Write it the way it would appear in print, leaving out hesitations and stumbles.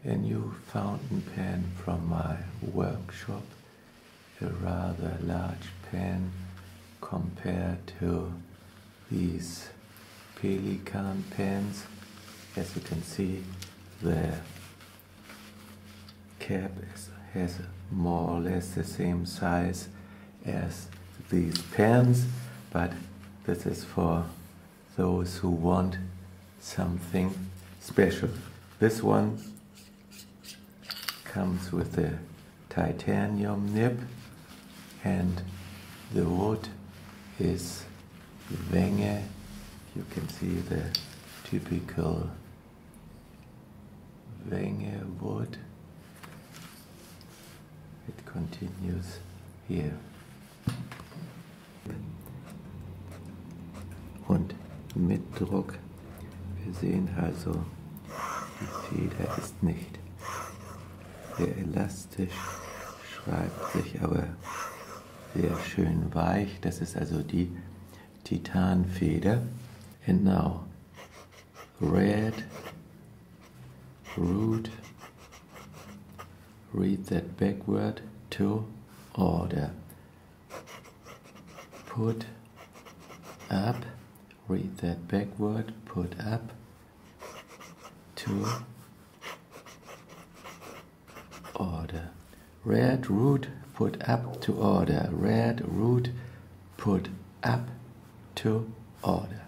a new fountain pen from my workshop, a rather large pen compared to these Pelikan pens. As you can see, the cap has more or less the same size as these pens, but this is for those who want something special. This one comes with a titanium nib, and the wood is Wenge. You can see the typical Wenge wood. It continues here. Und mit Druck. Wir sehen also, die Feder ist nicht sehr elastisch, schreibt sich aber sehr schön weich. Das ist also die Titanfeder. And now, red, root, read that backward, to order. Put up, read that backward, put up, to order. Red root, put up to order. Red root, put up to order.